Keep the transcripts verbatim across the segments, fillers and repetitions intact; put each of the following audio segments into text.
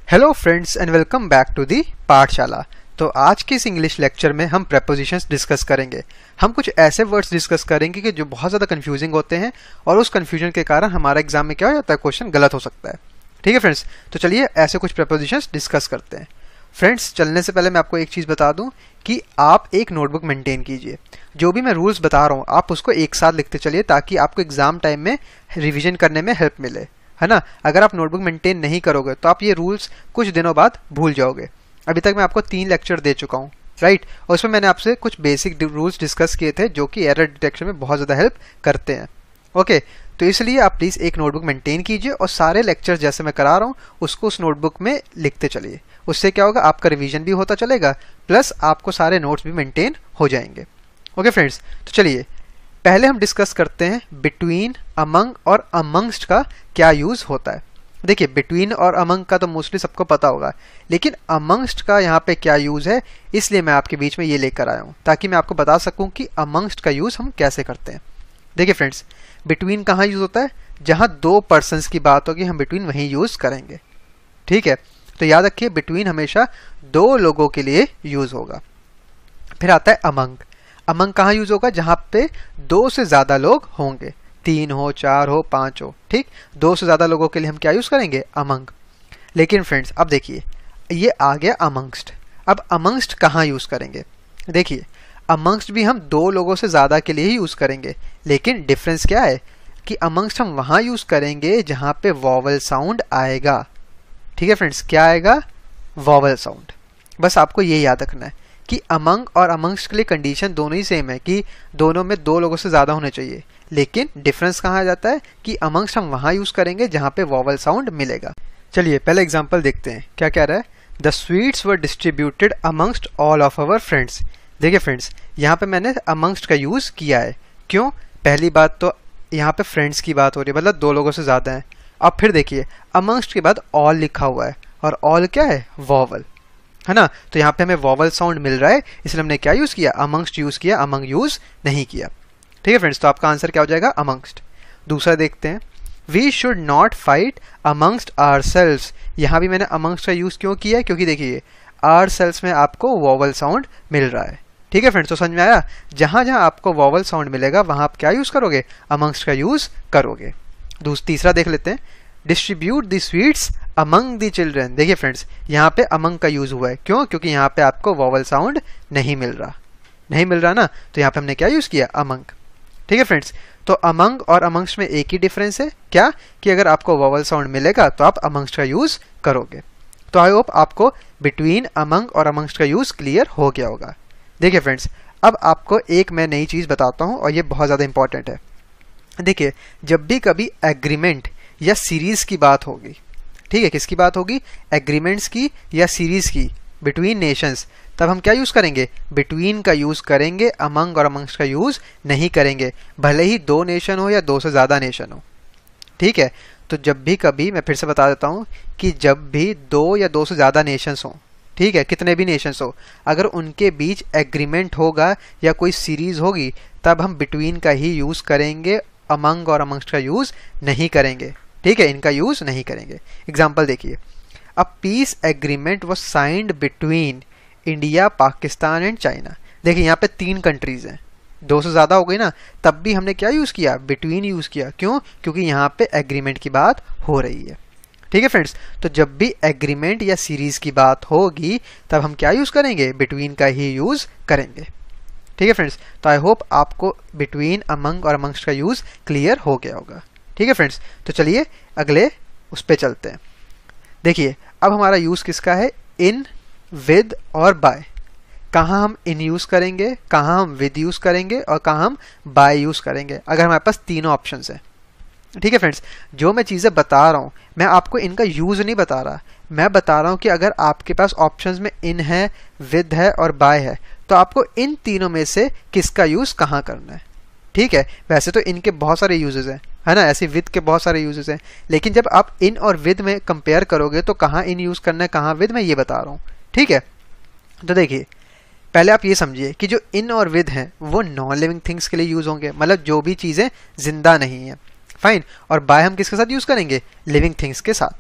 Hello friends and welcome back to the Pathshala. तो आज के इस इंग्लिश लेक्चर में हम प्रेपोजिशंस डिस्कस करेंगे। हम कुछ ऐसे वर्ड्स डिस्कस करेंगे कि जो बहुत ज़्यादा कंफ्यूजिंग होते हैं और उस कंफ्यूजन के कारण हमारा एग्जाम में क्या हो जाता है, क्वेश्चन गलत हो सकता है। ठीक है फ्रेंड्स, तो चलिए ऐसे कुछ प्रेपोजिशंस डिस्कस करते हैं। फ्रेंड्स, चलने से पहले मैं आपको एक चीज़ बता दूं कि आप एक नोटबुक मेंटेन कीजिए। जो भी मैं रूल्स बता रहा हूँ आप उसको एक साथ लिखते चलिए ताकि आपको एग्जाम टाइम में रिविजन करने में हेल्प मिले, है ना। अगर आप नोटबुक मेंटेन नहीं करोगे तो आप ये रूल्स कुछ दिनों बाद भूल जाओगे। अभी तक मैं आपको तीन लेक्चर दे चुका हूँ, राइट, और उसमें मैंने आपसे कुछ बेसिक रूल्स डिस्कस किए थे जो कि एरर डिटेक्शन में बहुत ज़्यादा हेल्प करते हैं। ओके, तो इसलिए आप प्लीज़ एक नोटबुक मेंटेन कीजिए और सारे लेक्चर जैसे मैं करा रहा हूँ उसको उस नोटबुक में लिखते चलिए। उससे क्या होगा, आपका रिवीजन भी होता चलेगा प्लस आपको सारे नोट्स भी मेंटेन हो जाएंगे। ओके फ्रेंड्स, तो चलिए पहले हम डिस्कस करते हैं बिटवीन, अमंग और अमंगस्ट का क्या यूज़ होता है। देखिए, बिटवीन और अमंग का तो मोस्टली सबको पता होगा, लेकिन अमंगस्ट का यहाँ पे क्या यूज़ है, इसलिए मैं आपके बीच में ये लेकर आया हूँ ताकि मैं आपको बता सकूँ कि अमंगस्ट का यूज़ हम कैसे करते हैं। देखिए फ्रेंड्स, बिटवीन कहाँ यूज़ होता है, जहाँ दो पर्सनस की बात होगी हम बिटवीन वहीं यूज़ करेंगे। ठीक है, तो याद रखिए बिटवीन हमेशा दो लोगों के लिए यूज़ होगा। फिर आता है अमंग। अमंग कहाँ यूज़ होगा, जहाँ पे दो से ज़्यादा लोग होंगे, तीन हो, चार हो, पाँच हो। ठीक, दो से ज़्यादा लोगों के लिए हम क्या यूज़ करेंगे, अमंग। लेकिन फ्रेंड्स अब देखिए, ये आ गया अमंगस्ट। अब अमंगस्ट कहाँ यूज़ करेंगे, देखिए अमंगस्ट भी हम दो लोगों से ज़्यादा के लिए ही यूज़ करेंगे, लेकिन डिफरेंस क्या है कि अमंगस्ट हम वहाँ यूज़ करेंगे जहाँ पे वॉवल साउंड आएगा। ठीक है फ्रेंड्स, क्या आएगा, वॉवल साउंड। बस आपको ये याद रखना है कि अमंग और अमंगस्ट के लिए कंडीशन दोनों ही सेम है कि दोनों में दो लोगों से ज़्यादा होने चाहिए, लेकिन डिफरेंस कहाँ आ जाता है कि अमंगस्ट हम वहाँ यूज़ करेंगे जहाँ पे वॉवल साउंड मिलेगा। चलिए पहले एग्जांपल देखते हैं, क्या कह रहा है, the sweets were distributed amongst all of our friends. देखिए फ्रेंड्स, यहाँ पे मैंने अमंगस्ट का यूज़ किया है। क्यों, पहली बात तो यहाँ पे फ्रेंड्स की बात हो रही है, मतलब दो लोगों से ज़्यादा है। अब फिर देखिए, अमंगस्ट के बाद ऑल लिखा हुआ है और ऑल क्या है, वॉवल, है ना। तो यहाँ पे हमें वॉवल साउंड मिल रहा है, इसलिए हमने क्या यूज़ किया, अमंगस्ट यूज़ किया, अमंग यूज़ नहीं किया। ठीक है फ्रेंड्स, तो आपका आंसर क्या हो जाएगा, अमंगस्ट। दूसरा देखते हैं, we should not fight amongst ourselves. यहाँ भी मैंने अमंगस्ट का यूज़ क्यों किया है, क्योंकि देखिए आवर सेल्व्स में आपको वॉवल साउंड मिल रहा है। ठीक है फ्रेंड्स, तो समझ में आया, जहाँ जहाँ आपको वॉवल साउंड मिलेगा वहाँ आप क्या यूज़ करोगे, अमंगस्ट का यूज़ करोगे। दूसरा तीसरा देख लेते हैं, distribute the sweets among the children. देखिए फ्रेंड्स, यहाँ पे अमंग का यूज़ हुआ है, क्यों, क्योंकि यहाँ पे आपको वॉवल साउंड नहीं मिल रहा नहीं मिल रहा ना, तो यहाँ पे हमने क्या यूज़ किया, अमंग। ठीक है फ्रेंड्स, तो अमंग और अमंगस्ट में एक ही डिफरेंस है, क्या, कि अगर आपको वॉवल साउंड मिलेगा तो आप अमंगस्ट का यूज़ करोगे। तो आई होप आपको बिटवीन, अमंग और अमंगस्ट का यूज़ क्लियर हो गया होगा। देखिए फ्रेंड्स, अब आपको एक मैं नई चीज़ बताता हूँ और ये बहुत ज़्यादा इंपॉर्टेंट है। देखिए, जब भी कभी एग्रीमेंट या सीरीज की बात होगी, ठीक है, किसकी बात होगी, एग्रीमेंट्स की या सीरीज की बिटवीन नेशंस, तब हम क्या यूज़ करेंगे, बिटवीन का यूज़ करेंगे, अमंग और अमंगस्ट का यूज़ नहीं करेंगे, भले ही दो नेशन हो या दो से ज़्यादा नेशन हो। ठीक है, तो जब भी कभी, मैं फिर से बता देता हूँ कि जब भी दो या दो से ज़्यादा नेशंस हों, ठीक है, कितने भी नेशंस हो, अगर उनके बीच एग्रीमेंट होगा या कोई सीरीज होगी तब हम बिटवीन का ही यूज़ करेंगे, अमंग और अमंगस्ट का यूज़ नहीं करेंगे। ठीक है, इनका यूज़ नहीं करेंगे। एग्जाम्पल देखिए, a peace agreement was signed between India, Pakistan and China. देखिए यहाँ पे तीन कंट्रीज हैं, दो से ज़्यादा हो गई ना, तब भी हमने क्या यूज़ किया, बिटवीन यूज़ किया। क्यों, क्योंकि यहाँ पे एग्रीमेंट की बात हो रही है। ठीक है फ्रेंड्स, तो जब भी एग्रीमेंट या सीरीज की बात होगी तब हम क्या यूज़ करेंगे, बिटवीन का ही यूज़ करेंगे। ठीक है फ्रेंड्स, तो आई होप आपको बिटवीन, अमंग और अमंगस्ट का यूज़ क्लियर हो गया होगा। ठीक है फ्रेंड्स, तो चलिए अगले उस पर चलते हैं। देखिए अब हमारा यूज़ किसका है, इन, विद और बाय। कहाँ हम इन यूज़ करेंगे, कहाँ हम विद यूज़ करेंगे और कहाँ हम बाय यूज़ करेंगे, अगर हमारे पास तीनों ऑप्शंस हैं। ठीक है फ्रेंड्स, जो मैं चीज़ें बता रहा हूँ मैं आपको इनका यूज़ नहीं बता रहा, मैं बता रहा हूँ कि अगर आपके पास ऑप्शंस में इन है, विद है और बाय है, तो आपको इन तीनों में से किसका यूज़ कहाँ करना है। ठीक है, वैसे तो इनके बहुत सारे यूजेस हैं, है ना, ऐसे विद के बहुत सारे यूजेस हैं, लेकिन जब आप इन और विद में कंपेयर करोगे तो कहाँ इन यूज़ करना है, कहाँ विद, मैं ये बता रहा हूँ। ठीक है, तो देखिए पहले आप ये समझिए कि जो इन और विद हैं वो नॉन लिविंग थिंग्स के लिए यूज़ होंगे, मतलब जो भी चीज़ें जिंदा नहीं हैं, फाइन। और बाय हम किसके साथ यूज़ करेंगे, लिविंग थिंग्स के साथ।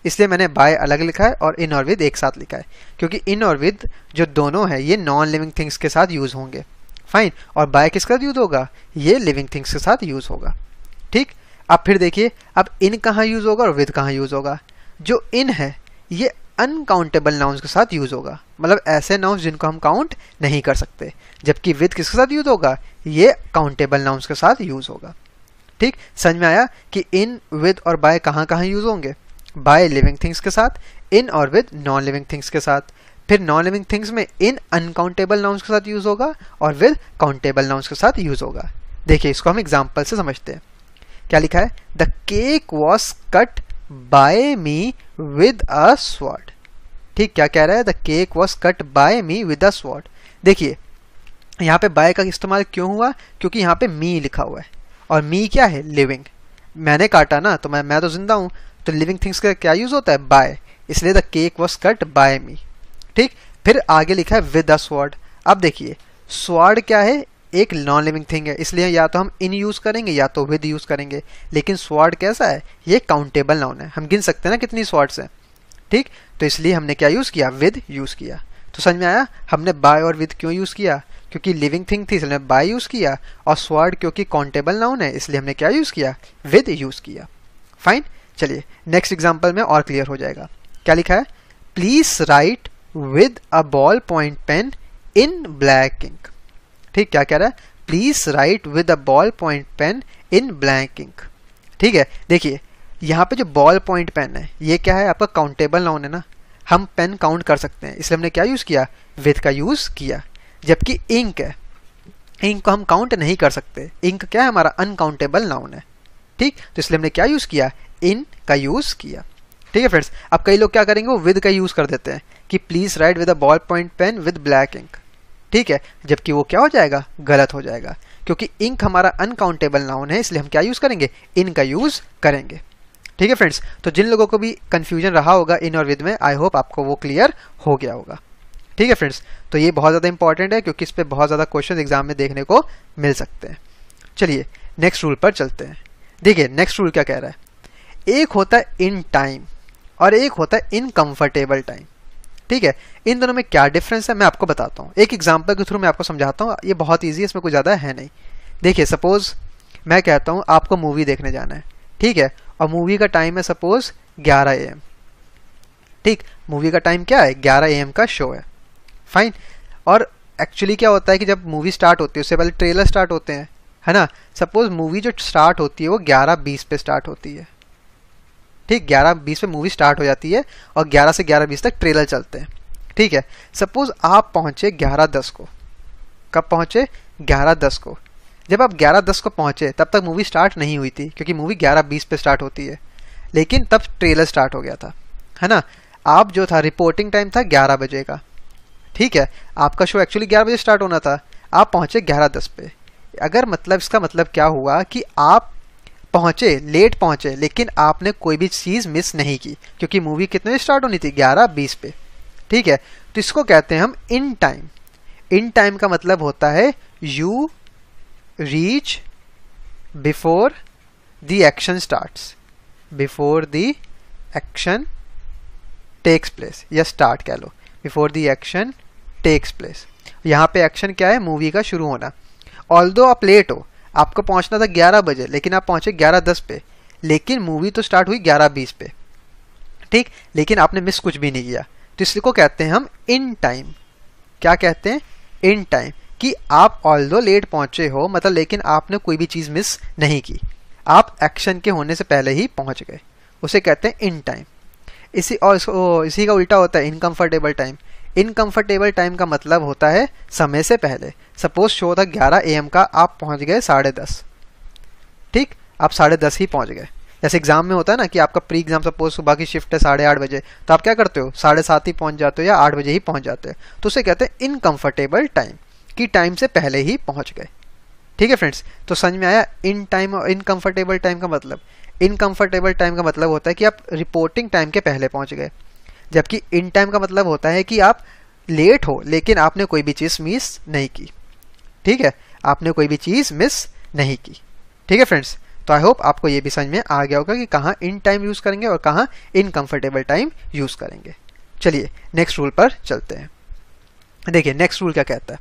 इसलिए मैंने बाय अलग लिखा है और इन और विद एक साथ लिखा है, क्योंकि इन और विद जो दोनों है ये नॉन लिविंग थिंग्स के साथ यूज होंगे। फाइन। और बाय किसका यूज होगा? ये लिविंग थिंग्स के साथ यूज होगा। ठीक। अब फिर देखिए, अब इन कहाँ यूज होगा और विद कहाँ यूज होगा? जो इन है ये अनकाउंटेबल नाउन्स के साथ यूज होगा, मतलब ऐसे नाउन्स जिनको हम काउंट नहीं कर सकते, जबकि विद किसके साथ यूज होगा? ये काउंटेबल नाउन्स के साथ यूज होगा। ठीक। समझ में आया कि इन, विद और बाय कहाँ कहाँ यूज होंगे? बाय लिविंग थिंग्स के साथ, इन और विद नॉन लिविंग थिंग्स के साथ। फिर नॉन लिविंग थिंग्स में इन अनकाउंटेबल नाउन्स के साथ यूज होगा और विद काउंटेबल नाउन्स के साथ यूज होगा। देखिए इसको हम एग्जाम्पल से समझते हैं। क्या लिखा है? The cake was cut by me with a sword. ठीक। क्या कह रहा है? The cake was cut by me with a sword. देखिए यहाँ पे बाय का इस्तेमाल क्यों हुआ? क्योंकि यहाँ पे मी लिखा हुआ है और मी क्या है? लिविंग। मैंने काटा ना, तो मैं मैं तो जिंदा हूं, तो लिविंग थिंग्स का क्या यूज होता है? बाय। इसलिए the cake was cut by me. ठीक। फिर आगे लिखा है विद अ स्वॉर्ड। अब देखिए स्वॉर्ड क्या है? एक नॉन लिविंग थिंग है, इसलिए या तो हम इन यूज करेंगे या तो विद यूज करेंगे। लेकिन स्वॉर्ड कैसा है? ये काउंटेबल नाउन है, हम गिन सकते हैं ना कितनी स्वॉर्ड्स हैं। ठीक। तो इसलिए हमने क्या यूज किया? विद यूज किया। तो समझ में आया हमने बाय और विद क्यों यूज किया? क्योंकि लिविंग थिंग थी इसलिए बाय यूज किया, और स्वॉर्ड क्योंकि काउंटेबल नाउन है इसलिए हमने क्या यूज किया? विद यूज किया। फाइन। चलिए नेक्स्ट एग्जांपल में और क्लियर हो जाएगा। क्या लिखा है? Please write with a ball point pen in black ink. ठीक। क्या कह रहा है? Please write with a ball point pen in black ink. ठीक है। देखिए यहाँ पे जो बॉल पॉइंट पेन है ये क्या है? आपका काउंटेबल नाउन है ना, हम पेन काउंट कर सकते हैं, इसलिए हमने क्या यूज किया? विद का यूज किया। जबकि इंक है, इंक को हम काउंट नहीं कर सकते, इंक क्या है? हमारा अनकाउंटेबल नाउन है। ठीक। तो इसलिए हमने क्या यूज किया? इन का यूज किया। ठीक है फ्रेंड्स। अब कई लोग क्या करेंगे? वो विद का यूज कर देते हैं कि please write with a ball point pen with black ink. ठीक है। जबकि वो क्या हो जाएगा? गलत हो जाएगा, क्योंकि इंक हमारा अनकाउंटेबल नाउन है, इसलिए हम क्या यूज करेंगे? इन का यूज करेंगे। ठीक है फ्रेंड्स। तो जिन लोगों को भी कंफ्यूजन रहा होगा इन और विद में, आई होप आपको वो क्लियर हो गया होगा। ठीक है फ्रेंड्स। तो ये बहुत ज़्यादा इंपॉर्टेंट है क्योंकि इस पर बहुत ज़्यादा क्वेश्चन एग्जाम में देखने को मिल सकते हैं। चलिए नेक्स्ट रूल पर चलते हैं। देखिए नेक्स्ट रूल क्या कह रहा है? एक होता है इन टाइम और एक होता है इन कंफर्टेबल टाइम। ठीक है। इन दोनों में क्या डिफरेंस है मैं आपको बताता हूँ, एक एग्जाम्पल के थ्रू मैं आपको समझाता हूँ। ये बहुत ईजी है, इसमें कुछ ज़्यादा है नहीं। देखिए सपोज मैं कहता हूँ आपको मूवी देखने जाना है। ठीक है। और मूवी का टाइम है सपोज ग्यारह ए एम। ठीक। मूवी का टाइम क्या है? ग्यारह ए एम का शो है। फाइन। और एक्चुअली क्या होता है कि जब मूवी स्टार्ट होती है उससे पहले ट्रेलर स्टार्ट होते हैं, है ना। सपोज मूवी जो स्टार्ट होती है वो ग्यारह बीस पे स्टार्ट होती है। ठीक। ग्यारह बीस पे मूवी स्टार्ट हो जाती है और ग्यारह से ग्यारह बीस तक ट्रेलर चलते हैं। ठीक है। सपोज आप पहुंचे ग्यारह दस को। कब पहुंचे? ग्यारह दस को। जब आप ग्यारह दस को पहुंचे तब तक मूवी स्टार्ट नहीं हुई थी, क्योंकि मूवी ग्यारह बीस पे स्टार्ट होती है, लेकिन तब ट्रेलर स्टार्ट हो गया था, है ना। आप जो था रिपोर्टिंग टाइम था ग्यारह बजे का। ठीक है। आपका शो एक्चुअली ग्यारह बजे स्टार्ट होना था, आप पहुंचे ग्यारह दस पे। अगर मतलब इसका मतलब क्या हुआ कि आप पहुंचे, लेट पहुंचे, लेकिन आपने कोई भी चीज़ मिस नहीं की, क्योंकि मूवी कितने बजे स्टार्ट होनी थी? ग्यारह बीस पे। ठीक है। तो इसको कहते हैं हम इन टाइम। इन टाइम का मतलब होता है you reach before the action starts, before the action takes place, या स्टार्ट कह लो, before the action takes place. यहाँ पे एक्शन क्या है? मूवी का शुरू होना। ऑल्दो आप लेट हो, आपको पहुंचना था ग्यारह बजे लेकिन आप पहुंचे ग्यारह दस पे, लेकिन मूवी तो स्टार्ट हुई ग्यारह बीस पे। ठीक। लेकिन आपने मिस कुछ भी नहीं किया, तो इसलिए को कहते हैं हम इन टाइम। क्या कहते हैं? In time. कि आप ऑल्दो लेट पहुंचे हो मतलब, लेकिन आपने कोई भी चीज़ मिस नहीं की, आप एक्शन के होने से पहले ही पहुंच गए, उसे कहते हैं इन टाइम। इसी और इसको, इसी का उल्टा होता है इनकम्फर्टेबल टाइम। इनकम्फर्टेबल टाइम का मतलब होता है समय से पहले। सपोज शो था ग्यारह ए एम का, आप पहुंच गए साढ़े दस। ठीक। आप साढ़े दस ही पहुंच गए। जैसे एग्जाम में होता है ना कि आपका प्री एग्जाम सपोज सुबह की शिफ्ट है साढ़े आठ बजे, तो आप क्या करते हो? साढ़े सात ही पहुंच जाते हो या आठ बजे ही पहुंच जाते हो, तो उसे कहते हैं इनकम्फर्टेबल टाइम, कि टाइम से पहले ही पहुंच गए। ठीक है फ्रेंड्स। तो समझ में आया इन टाइम और इनकम्फर्टेबल टाइम का मतलब? इनकम्फर्टेबल टाइम का मतलब होता है कि आप रिपोर्टिंग टाइम के पहले पहुंच गए, जबकि इन टाइम का मतलब होता है कि आप लेट हो लेकिन आपने कोई भी चीज़ मिस नहीं की। ठीक है। आपने कोई भी चीज़ मिस नहीं की। ठीक है फ्रेंड्स। तो आई होप आपको ये भी समझ में आ गया होगा कि कहाँ इन टाइम यूज़ करेंगे और कहाँ इन कंफर्टेबल टाइम यूज़ करेंगे। चलिए नेक्स्ट रूल पर चलते हैं। देखिए नेक्स्ट रूल क्या कहता है,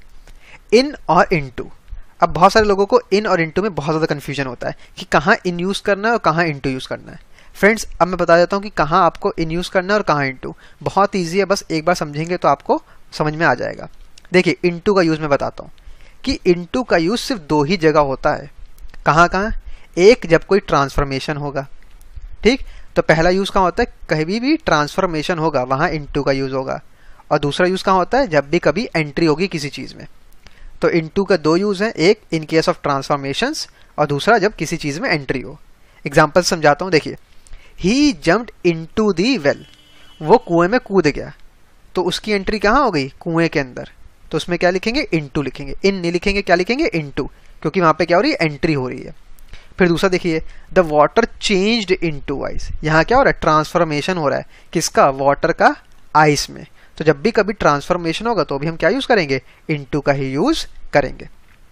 इन और इनटू। अब बहुत सारे लोगों को इन और इनटू में बहुत ज़्यादा कन्फ्यूजन होता है कि कहाँ इन यूज़ करना है और कहाँ इनटू यूज़ करना है। फ्रेंड्स अब मैं बता देता हूँ कि कहाँ आपको इन यूज़ करना है और कहाँ इनटू। बहुत ईजी है, बस एक बार समझेंगे तो आपको समझ में आ जाएगा। देखिए इनटू का यूज़ मैं बताता हूँ कि इनटू का यूज़ सिर्फ दो ही जगह होता है। कहाँ कहाँ? एक जब कोई ट्रांसफॉर्मेशन होगा, ठीक, तो पहला यूज़ कहाँ होता है, कहीं भी ट्रांसफॉर्मेशन होगा वहाँ इनटू का यूज़ होगा। और दूसरा यूज़ कहाँ होता है, जब भी कभी एंट्री होगी किसी चीज़ में। तो इनटू का दो यूज़ हैं, एक इन केस ऑफ ट्रांसफॉर्मेशंस और दूसरा जब किसी चीज़ में एंट्री हो। एग्जाम्पल समझाता हूँ। देखिए he jumped into the well, वो कुएं में कूद गया, तो उसकी एंट्री कहाँ हो गई, कुएं के अंदर। तो उसमें क्या लिखेंगे, इनटू लिखेंगे, इन नहीं लिखेंगे, क्या लिखेंगे, इनटू, क्योंकि वहाँ पे क्या हो रही है, एंट्री हो रही है। फिर दूसरा देखिए, the water changed into ice, यहाँ क्या हो रहा है, ट्रांसफॉर्मेशन हो रहा है, किसका, वाटर का आइस में। तो जब भी कभी ट्रांसफॉर्मेशन होगा तो भी हम क्या यूज़ करेंगे, इनटू का ही यूज़ करेंगे।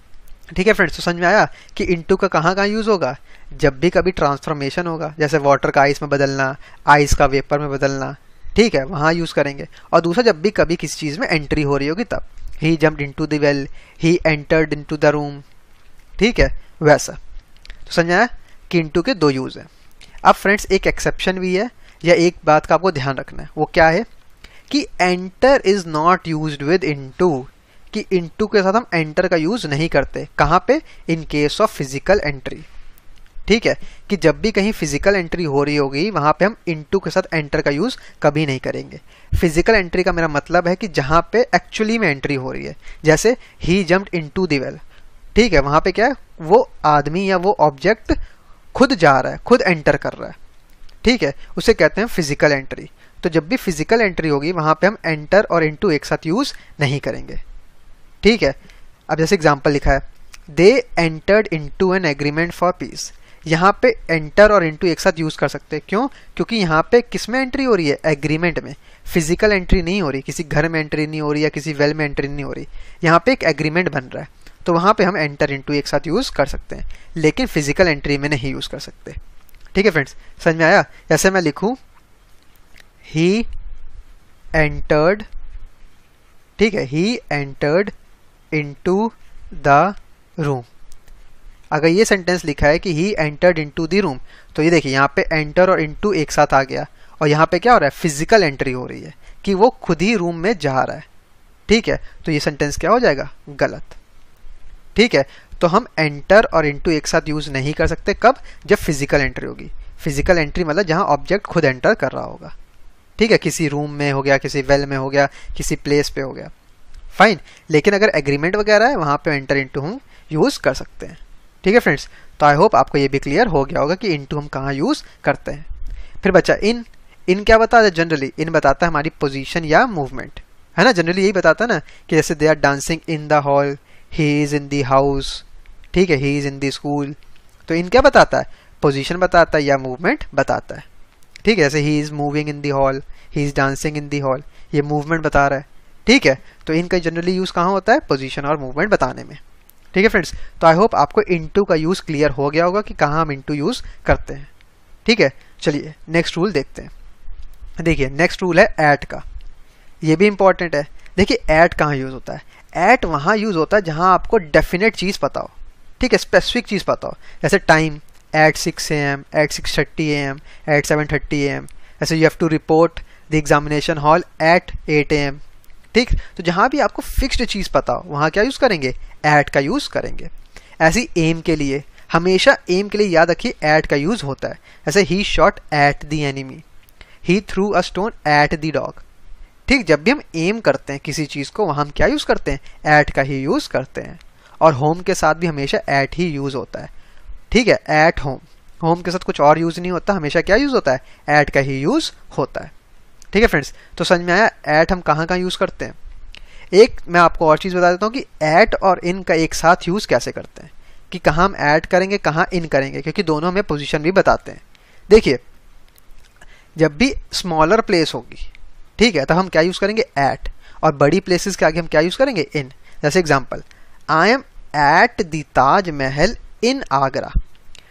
ठीक है फ्रेंड्स, तो समझ में आया कि इनटू का कहाँ कहाँ यूज़ होगा, जब भी कभी ट्रांसफॉर्मेशन होगा, जैसे वाटर का आइस में बदलना, आइस का वेपर में बदलना, ठीक है, वहाँ यूज़ करेंगे। और दूसरा जब भी कभी किसी चीज़ में एंट्री हो रही होगी तब, he jumped into the well, he entered into the room, ठीक है, वैसा। तो समझ आया कि इनटू के दो यूज़ हैं। अब फ्रेंड्स एक एक्सेप्शन भी है, या एक बात का आपको ध्यान रखना है, वो क्या है कि enter is not used with into, कि इनटू के साथ हम एंटर का यूज नहीं करते। कहाँ पे, in case of physical entry. ठीक है, कि जब भी कहीं फिजिकल एंट्री हो रही होगी वहां पे हम इनटू के साथ एंटर का यूज कभी नहीं करेंगे। फिजिकल एंट्री का मेरा मतलब है कि जहां पे एक्चुअली में एंट्री हो रही है, जैसे he jumped into the well, ठीक है, वहां पे क्या है, वो आदमी या वो ऑब्जेक्ट खुद जा रहा है, खुद एंटर कर रहा है, ठीक है, उसे कहते हैं फिजिकल एंट्री। तो जब भी फिजिकल एंट्री होगी वहां पे हम एंटर और इनटू एक साथ यूज नहीं करेंगे। ठीक है, अब जैसे एग्जांपल लिखा है, they entered into an agreement for peace. यहाँ पे एंटर और इनटू एक साथ यूज कर सकते हैं, क्यों, क्योंकि यहाँ पे किस में एंट्री हो रही है, एग्रीमेंट में, फिजिकल एंट्री नहीं हो रही, किसी घर में एंट्री नहीं हो रही या किसी वेल में एंट्री नहीं हो रही, यहाँ पे एक एग्रीमेंट बन रहा है, तो वहाँ पे हम एंटर इनटू एक साथ यूज कर सकते हैं, लेकिन फिजिकल एंट्री में नहीं यूज कर सकते। ठीक है फ्रेंड्स, समझ में आया। जैसे मैं लिखूं ही एंटर्ड, ठीक है, he entered into the room. अगर ये सेंटेंस लिखा है कि he entered into the room, तो ये देखिए यहाँ पे एंटर और इनटू एक साथ आ गया, और यहाँ पे क्या हो रहा है, फिजिकल एंट्री हो रही है कि वो खुद ही रूम में जा रहा है। ठीक है, तो ये सेंटेंस क्या हो जाएगा, गलत। ठीक है, तो हम एंटर और इनटू एक साथ यूज नहीं कर सकते, कब, जब फिजिकल एंट्री होगी। फिजिकल एंट्री मतलब जहां ऑब्जेक्ट खुद एंटर कर रहा होगा। ठीक है, किसी रूम में हो गया, किसी वेल में हो गया, किसी प्लेस पे हो गया, फाइन। लेकिन अगर एग्रीमेंट वगैरह है वहां पे एंटर इनटू हम यूज कर सकते हैं। ठीक है फ्रेंड्स, तो आई होप आपको ये भी क्लियर हो गया होगा कि इनटू हम कहाँ यूज करते हैं। फिर बच्चा इन, इन क्या बताता है, जनरली इन बताता है हमारी पोजीशन या मूवमेंट, है ना, जनरली यही बताता है ना, कि जैसे they are dancing in the hall, he is in the house, ठीक है, he is in the school. तो इन क्या बताता है, पोजीशन बताता है या मूवमेंट बताता है। ठीक है, जैसे he is moving in the hall, he is dancing in the hall, ये मूवमेंट बता रहा है। ठीक है, तो इनका जनरली यूज कहाँ होता है, पोजीशन और मूवमेंट बताने में। ठीक है फ्रेंड्स, तो आई होप आपको इनटू का यूज क्लियर हो गया होगा कि कहाँ हम इनटू यूज करते हैं। ठीक है, चलिए नेक्स्ट रूल देखते हैं। देखिए नेक्स्ट रूल है एट का, ये भी इंपॉर्टेंट है। देखिए एट कहाँ यूज होता है, एट वहाँ यूज होता है जहाँ आपको डेफिनेट चीज पता हो, ठीक है, स्पेसिफिक चीज पता हो, जैसे time at six A M, at six thirty A M, at seven thirty A M, ऐसे you have to report the examination hall at eight A M. ठीक, तो जहां भी आपको फिक्स्ड चीज पता हो वहां क्या यूज करेंगे, एट का यूज करेंगे। ऐसी एम के लिए हमेशा, एम के लिए याद रखिए एट का यूज होता है। ऐसे ही shot at the enemy, he threw a stone at the dog. ठीक, जब भी हम एम करते हैं किसी चीज को वहां हम क्या यूज करते हैं, एट का ही यूज करते हैं। और होम के साथ भी हमेशा एट ही यूज होता है। ठीक है, एट होम, होम के साथ कुछ और यूज नहीं होता, हमेशा क्या यूज होता है, एट का ही यूज होता है। ठीक है फ्रेंड्स, तो समझ में आया एट हम कहाँ कहाँ यूज करते हैं। एक मैं आपको और चीज बता देता हूँ कि एट और इन का एक साथ यूज कैसे करते हैं, कि कहाँ हम ऐड करेंगे कहाँ इन करेंगे, क्योंकि दोनों हमें पोजीशन भी बताते हैं। देखिए जब भी स्मॉलर प्लेस होगी, ठीक है, तब हम क्या यूज करेंगे, एट, और बड़ी प्लेसेस के आगे हम क्या यूज करेंगे, इन। जैसे example, I am at the Taj Mahal in Agra.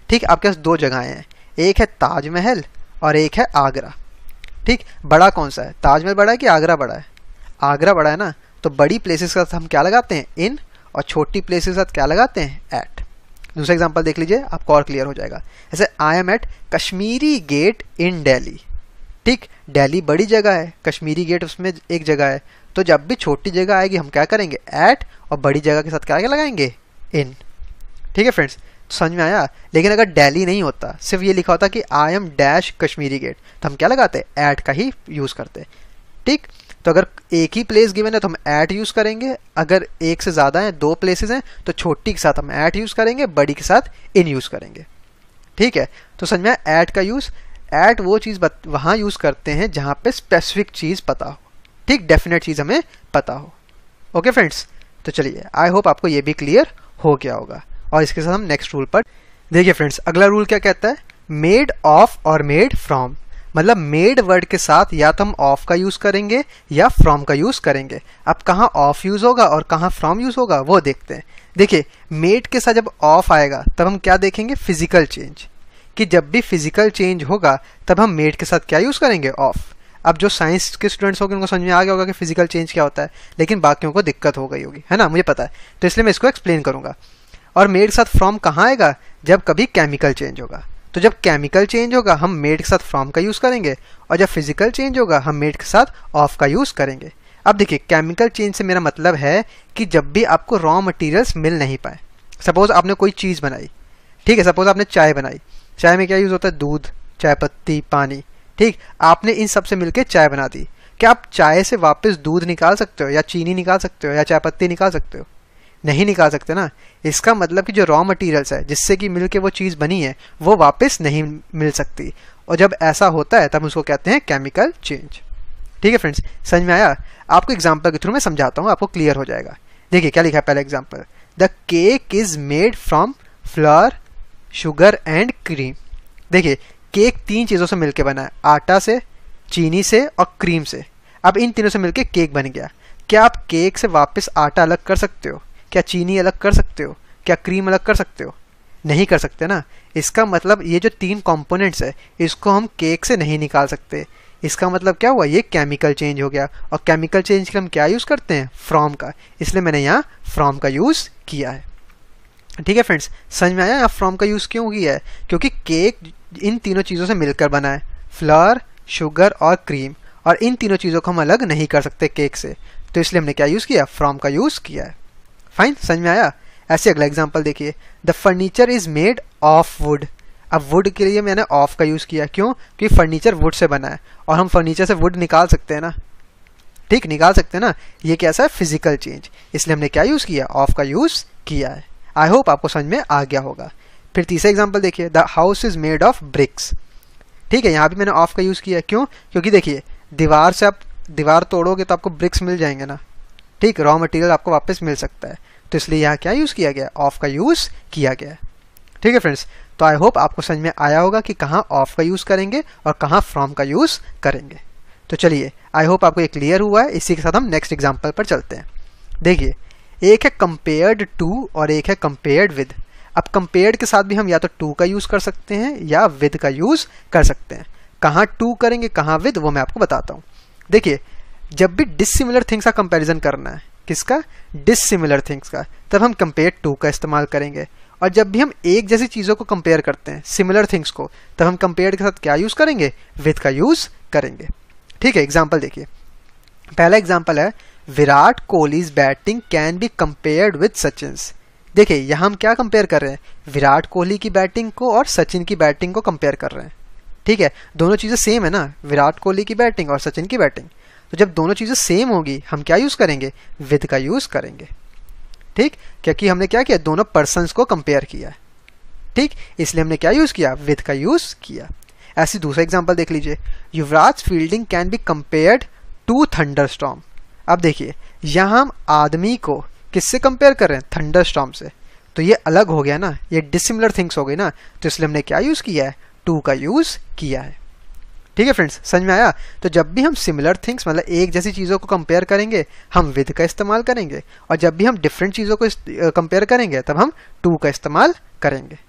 ठीक, आपके पास दो जगहें हैं, एक है ताजमहल और एक है आगरा। ठीक, बड़ा कौन सा है, ताजमहल बड़ा है कि आगरा बड़ा है? आगरा बड़ा है ना, तो बड़ी प्लेसेस के साथ हम क्या लगाते हैं, इन, और छोटी प्लेसेस के साथ क्या लगाते हैं, एट। दूसरा एग्जांपल देख लीजिए, आपको और क्लियर हो जाएगा। जैसे I am at Kashmiri Gate in Delhi. ठीक, दिल्ली बड़ी जगह है, कश्मीरी गेट उसमें एक जगह है, तो जब भी छोटी जगह आएगी हम क्या करेंगे, एट, और बड़ी जगह के साथ क्या क्या लगाएंगे, इन। ठीक है फ्रेंड्स, समझ में आया? लेकिन अगर दिल्ली नहीं होता, सिर्फ ये लिखा होता कि I am dash Kashmiri Gate, तो हम क्या लगाते, एट का ही यूज करते। ठीक, तो अगर एक ही प्लेस गिवन है तो हम एट यूज करेंगे, अगर एक से ज्यादा है, दो प्लेसेस हैं, तो छोटी के साथ हम एट यूज करेंगे, बड़ी के साथ इन यूज करेंगे। ठीक है, तो समझ में आया एट का यूज। एट वो चीज वहां यूज करते हैं जहां पे स्पेसिफिक चीज पता हो, ठीक, डेफिनेट चीज हमें पता हो। ओके फ्रेंड्स, तो चलिए, आई होप आपको ये भी क्लियर हो गया होगा। और इसके साथ हम नेक्स्ट रूल पर देखिए फ्रेंड्स, अगला रूल क्या कहता है, मेड ऑफ और मेड फ्रॉम। मतलब मेड वर्ड के साथ या तो हम ऑफ का यूज करेंगे या फ्रॉम का यूज करेंगे। अब कहाँ ऑफ यूज होगा और कहाँ फ्रॉम यूज होगा वो देखते हैं। देखिए, मेड के साथ जब ऑफ आएगा तब हम क्या देखेंगे, फिजिकल चेंज, कि जब भी फिजिकल चेंज होगा तब हम मेड के साथ क्या यूज करेंगे, ऑफ। अब जो साइंस के स्टूडेंट्स होंगे उनको समझ में आ गया होगा कि फिजिकल चेंज क्या होता है, लेकिन बाकियों को दिक्कत हो गई होगी, है ना, मुझे पता है, तो इसलिए मैं इसको एक्सप्लेन करूंगा। और मेड के साथ फ्रॉम कहाँ आएगा, जब कभी केमिकल चेंज होगा। तो जब केमिकल चेंज होगा हम मेड के साथ फ्रॉम का यूज करेंगे, और जब फिजिकल चेंज होगा हम मेड के साथ ऑफ का यूज करेंगे। अब देखिए, केमिकल चेंज से मेरा मतलब है कि जब भी आपको रॉ मटेरियल्स मिल नहीं पाए, सपोज आपने कोई चीज बनाई, ठीक है, सपोज आपने चाय बनाई, चाय में क्या यूज होता है, दूध, चाय पत्ती, पानी। ठीक, आपने इन सब से मिलकर चाय बना दी, क्या आप चाय से वापस दूध निकाल सकते हो या चीनी निकाल सकते हो या चाय पत्ती निकाल सकते हो? नहीं निकाल सकते ना। इसका मतलब कि जो रॉ मटेरियल्स है जिससे कि मिलके वो चीज़ बनी है वो वापस नहीं मिल सकती, और जब ऐसा होता है तब उसको कहते हैं केमिकल चेंज। ठीक है फ्रेंड्स, समझ में आया? आपको एग्जांपल के थ्रू मैं समझाता हूँ, आपको क्लियर हो जाएगा। देखिए क्या लिखा है पहला example, the cake is made from flour, sugar and cream. देखिए, केक तीन चीज़ों से मिलकर बना है, आटा से, चीनी से और क्रीम से। अब इन तीनों से मिलकर केक बन गया। क्या आप केक से वापस आटा अलग कर सकते हो? क्या चीनी अलग कर सकते हो? क्या क्रीम अलग कर सकते हो? नहीं कर सकते ना। इसका मतलब ये जो तीन कंपोनेंट्स है इसको हम केक से नहीं निकाल सकते। इसका मतलब क्या हुआ, ये केमिकल चेंज हो गया, और केमिकल चेंज के हम क्या यूज़ करते हैं, फ्रॉम का। इसलिए मैंने यहाँ फ्रॉम का यूज़ किया है। ठीक है फ्रेंड्स, समझ में आया यहाँ फ्रॉम का यूज़ क्यों किया है? क्योंकि केक इन तीनों चीज़ों से मिलकर बना है, फ्लावर, शुगर और क्रीम, और इन तीनों चीज़ों को हम अलग नहीं कर सकते केक से, तो इसलिए हमने क्या यूज़ किया, फ्रॉम का यूज़ किया है। फाइन, समझ में आया? ऐसे अगला एग्जांपल देखिए, the furniture is made of wood. अब वुड के लिए मैंने ऑफ का यूज़ किया, क्यों? क्योंकि फर्नीचर वुड से बना है और हम फर्नीचर से वुड निकाल सकते हैं ना। ठीक, निकाल सकते हैं ना। ये कैसा है, फिजिकल चेंज, इसलिए हमने क्या यूज़ किया, ऑफ का यूज़ किया है। आई होप आपको समझ में आ गया होगा। फिर तीसरा एग्जाम्पल देखिए, the house is made of bricks. ठीक है, यहाँ भी मैंने ऑफ का यूज़ किया, क्यों? क्योंकि देखिए, दीवार से आप दीवार तोड़ोगे तो आपको ब्रिक्स मिल जाएंगे ना। ठीक, रॉ मटेरियल आपको वापस मिल सकता है, तो इसलिए यहाँ क्या यूज़ किया गया, ऑफ का यूज़ किया गया। ठीक है फ्रेंड्स, तो आई होप आपको समझ में आया होगा कि कहाँ ऑफ का यूज़ करेंगे और कहाँ फ्रॉम का यूज़ करेंगे। तो चलिए, आई होप आपको ये क्लियर हुआ है। इसी के साथ हम नेक्स्ट एग्जाम्पल पर चलते हैं। देखिए, एक है कंपेयर्ड टू और एक है कंपेयर्ड विद। अब कंपेयर्ड के साथ भी हम या तो टू का यूज़ कर सकते हैं या विद का यूज़ कर सकते हैं। कहाँ टू करेंगे, कहाँ विद, वो मैं आपको बताता हूँ। देखिए, जब भी डिसिमिलर थिंग्स का कंपैरिजन करना है, किसका, डिसिमिलर थिंग्स का, तब हम कंपेयर टू का इस्तेमाल करेंगे। और जब भी हम एक जैसी चीज़ों को कंपेयर करते हैं, सिमिलर थिंग्स को, तब हम कंपेयर के साथ क्या यूज़ करेंगे, विद का यूज़ करेंगे। ठीक है, एग्जाम्पल देखिए, पहला एग्जाम्पल है, Virat Kohli's batting can be compared with Sachin's. देखिए, यहाँ हम क्या कंपेयर कर रहे हैं, विराट कोहली की बैटिंग को और सचिन की बैटिंग को कंपेयर कर रहे हैं। ठीक है, दोनों चीज़ें सेम है ना, विराट कोहली की बैटिंग और सचिन की बैटिंग। तो जब दोनों चीज़ें सेम होगी हम क्या यूज़ करेंगे, विद का यूज़ करेंगे। ठीक, क्योंकि हमने क्या किया, दोनों पर्सन्स को कंपेयर किया है। ठीक, इसलिए हमने क्या यूज़ किया, विद का यूज़ किया। ऐसे दूसरा एग्जांपल देख लीजिए, Yuvraj fielding can be compared to thunderstorm. अब देखिए, यहाँ हम आदमी को किससे कंपेयर कर रहे हैं, थंडरस्टॉर्म से, तो ये अलग हो गया ना, ये डिसिमिलर थिंग्स हो गई ना, तो इसलिए हमने क्या यूज़ किया है, टू का यूज़ किया है। ठीक है फ्रेंड्स, समझ में आया? तो जब भी हम सिमिलर थिंग्स मतलब एक जैसी चीज़ों को कंपेयर करेंगे हम विद का इस्तेमाल करेंगे, और जब भी हम डिफरेंट चीज़ों को कंपेयर करेंगे तब हम टू का इस्तेमाल करेंगे।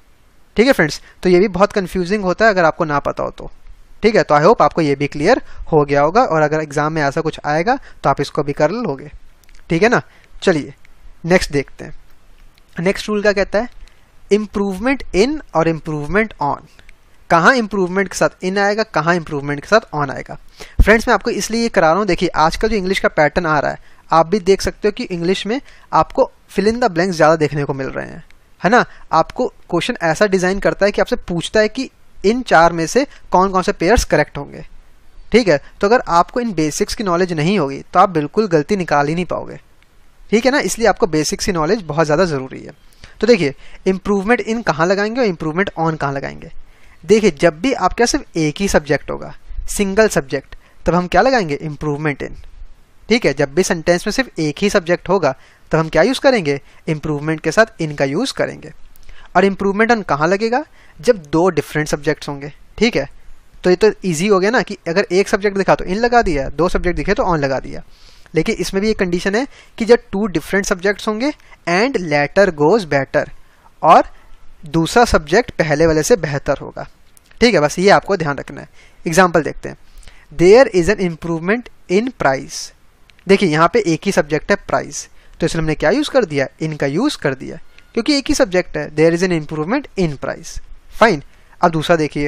ठीक है फ्रेंड्स, तो ये भी बहुत कंफ्यूजिंग होता है अगर आपको ना पता हो तो। ठीक है, तो आई होप आपको ये भी क्लियर हो गया होगा, और अगर एग्जाम में ऐसा कुछ आएगा तो आप इसको भी कर लोगे। ठीक है ना, चलिए नेक्स्ट देखते हैं। नेक्स्ट रूल क्या कहता है, इम्प्रूवमेंट इन और इम्प्रूवमेंट ऑन। कहाँ इम्प्रूवमेंट के साथ इन आएगा, कहाँ इम्प्रूवमेंट के साथ ऑन आएगा। फ्रेंड्स मैं आपको इसलिए ये करा रहा हूँ, देखिए आजकल जो इंग्लिश का पैटर्न आ रहा है, आप भी देख सकते हो कि इंग्लिश में आपको फिल इन द ब्लैंक्स ज़्यादा देखने को मिल रहे हैं, है ना। आपको क्वेश्चन ऐसा डिज़ाइन करता है कि आपसे पूछता है कि इन चार में से कौन कौन से पेयर्स करेक्ट होंगे। ठीक है, तो अगर आपको इन बेसिक्स की नॉलेज नहीं होगी तो आप बिल्कुल गलती निकाल ही नहीं पाओगे। ठीक है ना, इसलिए आपको बेसिक्स की नॉलेज बहुत ज़्यादा ज़रूरी है। तो देखिए इम्प्रूवमेंट इन कहाँ लगाएंगे और इम्प्रूवमेंट ऑन कहाँ लगाएंगे। देखिए जब भी आपके सिर्फ एक ही सब्जेक्ट होगा, सिंगल सब्जेक्ट, तब हम क्या लगाएंगे, इम्प्रूवमेंट इन। ठीक है, जब भी सेंटेंस में सिर्फ एक ही सब्जेक्ट होगा तब हम क्या यूज़ करेंगे, इम्प्रूवमेंट के साथ इन का यूज़ करेंगे। और इम्प्रूवमेंट ऑन कहाँ लगेगा, जब दो डिफरेंट सब्जेक्ट्स होंगे। ठीक है, तो ये तो ईजी हो गया ना कि अगर एक सब्जेक्ट दिखा तो इन लगा दिया, दो सब्जेक्ट दिखे तो ऑन लगा दिया। लेकिन इसमें भी एक कंडीशन है कि जब टू डिफरेंट सब्जेक्ट्स होंगे एंड लेटर गोज बेटर, और दूसरा सब्जेक्ट पहले वाले से बेहतर होगा। ठीक है, बस ये आपको ध्यान रखना है। एग्जाम्पल देखते हैं, there is an improvement in price. देखिए यहाँ पे एक ही सब्जेक्ट है प्राइस, तो इसलिए हमने क्या यूज़ कर दिया, इन का यूज़ कर दिया, क्योंकि एक ही सब्जेक्ट है। There is an improvement in price, fine. अब दूसरा देखिए,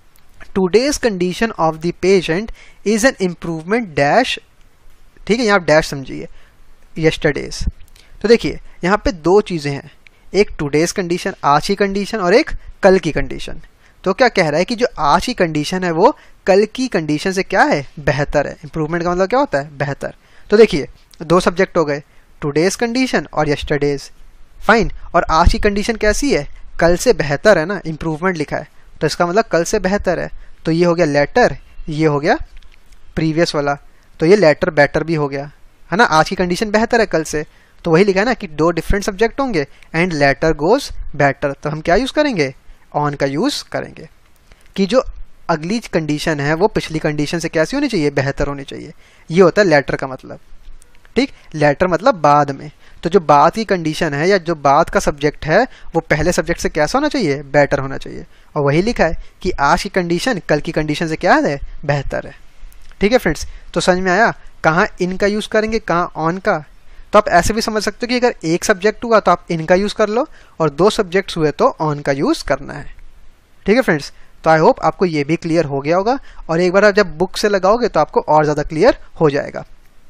today's condition of the patient is an improvement dash. ठीक है, यहाँ आप डैश समझिए, यस्टरडेज। तो देखिए यहाँ पे दो चीज़ें हैं, एक टूडेज कंडीशन आज की कंडीशन और एक कल की कंडीशन। तो क्या कह रहा है कि जो आज की कंडीशन है वो कल की कंडीशन से क्या है, बेहतर है। इंप्रूवमेंट का मतलब क्या होता है, बेहतर। तो देखिए दो सब्जेक्ट हो गए, टूडेज कंडीशन और यस्टरडेज, फाइन। और आज की कंडीशन कैसी है, कल से बेहतर है ना, इंप्रूवमेंट लिखा है, तो इसका मतलब कल से बेहतर है। तो ये हो गया लेटर, ये हो गया प्रीवियस वाला, तो ये लेटर बेटर भी हो गया, है ना। आज की कंडीशन बेहतर है कल से, तो वही लिखा है ना कि दो डिफरेंट सब्जेक्ट होंगे एंड लेटर गोज बेटर, तो हम क्या यूज़ करेंगे, ऑन का यूज़ करेंगे, कि जो अगली कंडीशन है वो पिछली कंडीशन से कैसी होनी चाहिए, बेहतर होनी चाहिए। ये होता है लेटर का मतलब। ठीक, लेटर मतलब बाद में, तो जो बाद की कंडीशन है या जो बाद का सब्जेक्ट है वो पहले सब्जेक्ट से कैसा होना चाहिए, बेटर होना चाहिए। और वही लिखा है कि आज की कंडीशन कल की कंडीशन से क्या है, बेहतर है। ठीक है फ्रेंड्स, तो समझ में आया कहाँ इन का यूज़ करेंगे, कहाँ ऑन का। तो आप ऐसे भी समझ सकते हो कि अगर एक सब्जेक्ट हुआ तो आप इन का यूज़ कर लो, और दो सब्जेक्ट्स हुए तो ऑन का यूज़ करना है। ठीक है फ्रेंड्स, तो आई होप आपको ये भी क्लियर हो गया होगा, और एक बार आप जब बुक से लगाओगे तो आपको और ज़्यादा क्लियर हो जाएगा।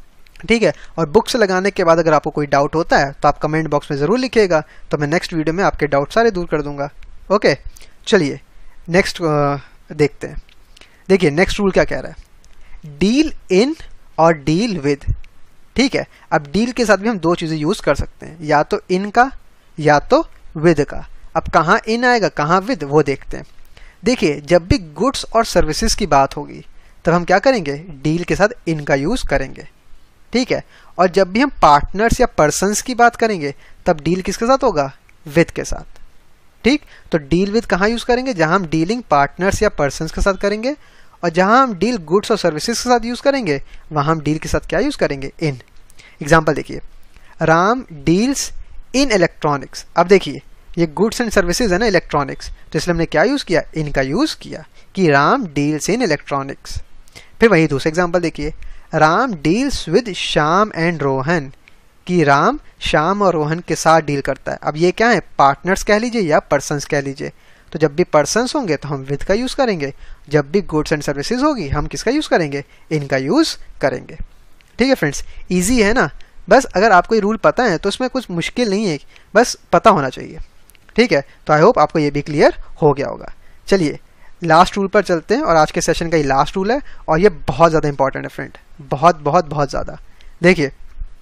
ठीक है, और बुक से लगाने के बाद अगर आपको कोई डाउट होता है तो आप कमेंट बॉक्स में ज़रूर लिखिएगा, तो मैं नेक्स्ट वीडियो में आपके डाउट सारे दूर कर दूंगा। ओके, चलिए नेक्स्ट देखते हैं। देखिए नेक्स्ट रूल क्या कह रहा है, डील इन और डील विद। ठीक है, अब डील के साथ भी हम दो चीज़ें यूज़ कर सकते हैं, या तो इन का या तो विद का। अब कहाँ इन आएगा कहाँ विद, वो देखते हैं। देखिए जब भी गुड्स और सर्विसेज की बात होगी तब हम क्या करेंगे, डील के साथ इन का यूज़ करेंगे। ठीक है, और जब भी हम पार्टनर्स या पर्सन्स की बात करेंगे तब डील किसके साथ होगा, विद के साथ। ठीक, तो डील विद कहाँ यूज़ करेंगे, जहाँ हम डीलिंग पार्टनर्स या पर्सन्स के साथ करेंगे, और जहाँ हम डील गुड्स और सर्विसेज के साथ यूज़ करेंगे वहाँ हम डील के साथ क्या यूज़ करेंगे, इन। एग्जाम्पल देखिए, राम डील्स इन इलेक्ट्रॉनिक्स। अब देखिए ये गुड्स एंड सर्विसेज है ना, इलेक्ट्रॉनिक्स, तो इसलिए हमने क्या यूज़ किया, इनका यूज़ किया कि राम डील्स इन इलेक्ट्रॉनिक्स। फिर वही दूसरा एग्जाम्पल देखिए, Ram deals with Shyam and Rohan, कि राम श्याम और रोहन के साथ डील करता है। अब ये क्या है, पार्टनर्स कह लीजिए या पर्सन्स कह लीजिए। तो जब भी पर्सन्स होंगे तो हम विद का यूज़ करेंगे, जब भी गुड्स एंड सर्विसेज होगी हम किसका यूज़ करेंगे, इनका यूज़ करेंगे। ठीक है फ्रेंड्स, ईजी है ना। बस अगर आपको ये रूल पता है तो उसमें कुछ मुश्किल नहीं है, बस पता होना चाहिए। ठीक है, तो आई होप आपको ये भी क्लियर हो गया होगा। चलिए लास्ट रूल पर चलते हैं, और आज के सेशन का ये लास्ट रूल है, और ये बहुत ज़्यादा इंपॉर्टेंट है फ्रेंड, बहुत बहुत बहुत ज़्यादा। देखिए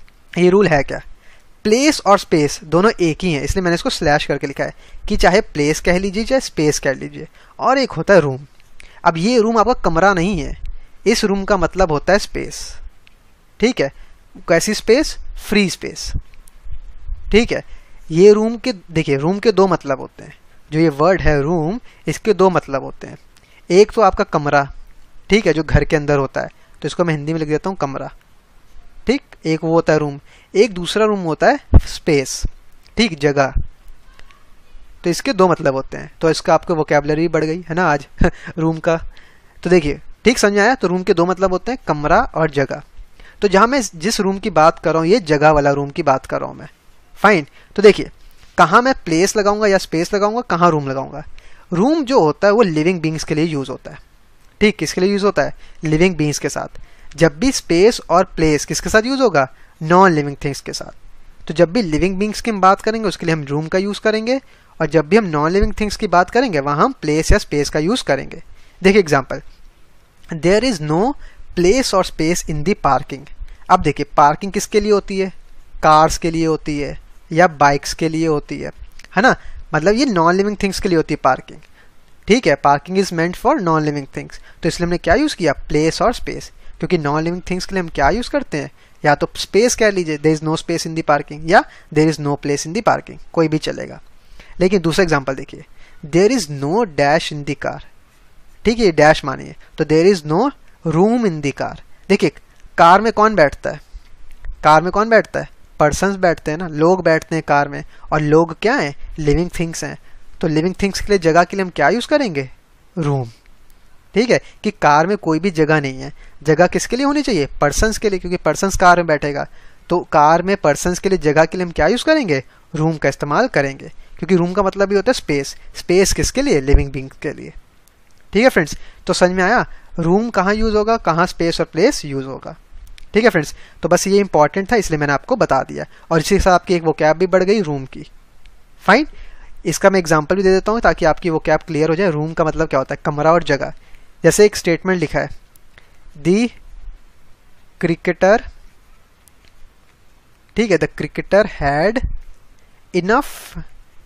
ये रूल है क्या, प्लेस और स्पेस दोनों एक ही हैं, इसलिए मैंने इसको स्लैश करके लिखा है कि चाहे प्लेस कह लीजिए चाहे स्पेस कह लीजिए, और एक होता है रूम। अब ये रूम आपका कमरा नहीं है, इस रूम का मतलब होता है स्पेस। ठीक है, कैसी स्पेस, फ्री स्पेस। ठीक है, ये रूम के, देखिए रूम के दो मतलब होते हैं, जो ये वर्ड है रूम, इसके दो मतलब होते हैं। एक तो आपका कमरा, ठीक है, जो घर के अंदर होता है, तो इसको मैं हिंदी में लिख देता हूँ कमरा। ठीक, एक वो होता है रूम। एक दूसरा रूम होता है स्पेस, ठीक, जगह। तो तो इसके दो मतलब होते हैं। तो इसका आपको वोकैबुलरी बढ़ गई है ना आज रूम का। तो देखिए ठीक समझ आया। तो रूम के दो मतलब होते हैं, कमरा और जगह। तो जहां मैं जिस रूम की बात कर रहा हूँ ये जगह वाला रूम की बात कर रहा हूँ मैं। फाइन। तो देखिए कहाँ मैं प्लेस लगाऊंगा या स्पेस लगाऊंगा, कहाँ रूम लगाऊंगा। रूम जो होता है वो लिविंग बींग्स के लिए यूज होता है। ठीक, किसके लिए यूज होता है, लिविंग बींग्स के साथ। जब भी स्पेस और प्लेस किसके साथ यूज होगा, नॉन लिविंग थिंग्स के साथ। तो जब भी लिविंग बींग्स की हम बात करेंगे उसके लिए हम रूम का यूज करेंगे, और जब भी हम नॉन लिविंग थिंग्स की बात करेंगे वहां हम प्लेस या स्पेस का यूज करेंगे। देखिए example, there is no place और स्पेस इन दी पार्किंग। अब देखिए पार्किंग किसके लिए होती है, कार्स के लिए होती है या बाइक्स के लिए होती है, है ना। मतलब ये नॉन लिविंग थिंग्स के लिए होती है पार्किंग। ठीक है, parking is meant for non living things. तो इसलिए हमने क्या यूज किया, प्लेस और स्पेस। क्योंकि नॉन लिविंग थिंग्स के लिए हम क्या यूज करते हैं, या तो स्पेस कह लीजिए, there is no space in the parking, या there is no place in the parking, कोई भी चलेगा। लेकिन दूसरा एग्जांपल देखिए, there is no dash in the car. ठीक है, डैश मानिए। तो there is no room in the car. देखिए कार में कौन बैठता है, कार में कौन बैठता है, पर्सन्स बैठते हैं ना, लोग बैठते हैं कार में। और लोग क्या हैं, लिविंग थिंग्स हैं। तो लिविंग थिंग्स के लिए जगह के लिए हम क्या यूज करेंगे, रूम। ठीक है, कि कार में कोई भी जगह नहीं है। जगह किसके लिए होनी चाहिए, पर्सन्स के लिए, क्योंकि पर्सन्स कार में बैठेगा। तो कार में पर्सन्स के लिए जगह के लिए हम क्या यूज करेंगे, रूम का इस्तेमाल करेंगे। क्योंकि रूम का मतलब भी होता है स्पेस। स्पेस किसके लिए, लिविंग बींग के लिए। ठीक है फ्रेंड्स, तो समझ में आया रूम कहाँ यूज होगा, कहाँ स्पेस और प्लेस यूज होगा। ठीक है फ्रेंड्स, तो बस ये इंपॉर्टेंट था इसलिए मैंने आपको बता दिया, और इसी के साथ आपकी एक वोकैब भी बढ़ गई रूम की। फाइन, इसका मैं एग्जांपल भी दे देता हूँ ताकि आपकी वोकैब क्लियर हो जाए। रूम का मतलब क्या होता है, कमरा और जगह। जैसे एक स्टेटमेंट लिखा है, दी क्रिकेटर, ठीक है, the cricketer had enough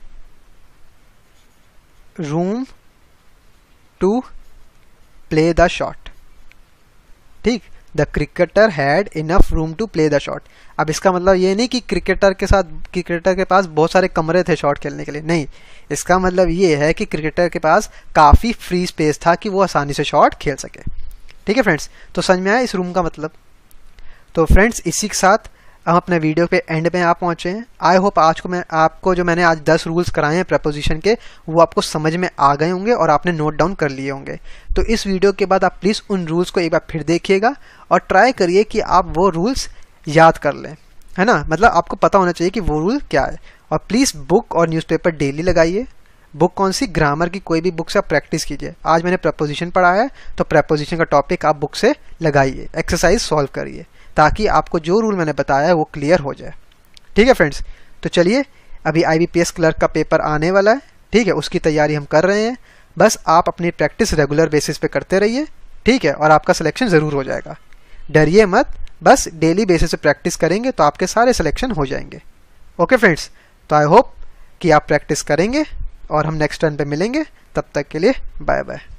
room to play the shot. ठीक, the cricketer had enough room to play the shot. अब इसका मतलब ये नहीं कि क्रिकेटर के साथ क्रिकेटर के पास बहुत सारे कमरे थे शॉट खेलने के लिए, नहीं। इसका मतलब ये है कि क्रिकेटर के पास काफ़ी फ्री स्पेस था कि वो आसानी से शॉट खेल सके। ठीक है फ्रेंड्स, तो समझ में आया इस रूम का मतलब। तो फ्रेंड्स इसी के साथ हम अपने वीडियो पे एंड में आप पहुंचे हैं। आई होप आज को मैं आपको जो मैंने आज दस रूल्स कराए हैं प्रपोजिशन के वो आपको समझ में आ गए होंगे और आपने नोट डाउन कर लिए होंगे। तो इस वीडियो के बाद आप प्लीज़ उन रूल्स को एक बार फिर देखिएगा और ट्राई करिए कि आप वो रूल्स याद कर लें, है ना। मतलब आपको पता होना चाहिए कि वो रूल क्या है। और प्लीज़ बुक और न्यूज़पेपर डेली लगाइए। बुक कौन सी, ग्रामर की कोई भी बुक से आप प्रैक्टिस कीजिए। आज मैंने प्रपोजिशन पढ़ा है तो प्रपोजिशन का टॉपिक आप बुक से लगाइए, एक्सरसाइज सॉल्व करिए, ताकि आपको जो रूल मैंने बताया है वो क्लियर हो जाए। ठीक है फ्रेंड्स, तो चलिए अभी I B P S clerk का पेपर आने वाला है। ठीक है, उसकी तैयारी हम कर रहे हैं। बस आप अपनी प्रैक्टिस रेगुलर बेसिस पे करते रहिए। ठीक है, और आपका सिलेक्शन ज़रूर हो जाएगा। डरिए मत, बस डेली बेसिस पे प्रैक्टिस करेंगे तो आपके सारे सिलेक्शन हो जाएंगे। ओके फ्रेंड्स, तो आई होप कि आप प्रैक्टिस करेंगे और हम नेक्स्ट टर्न पे मिलेंगे। तब तक के लिए बाय बाय।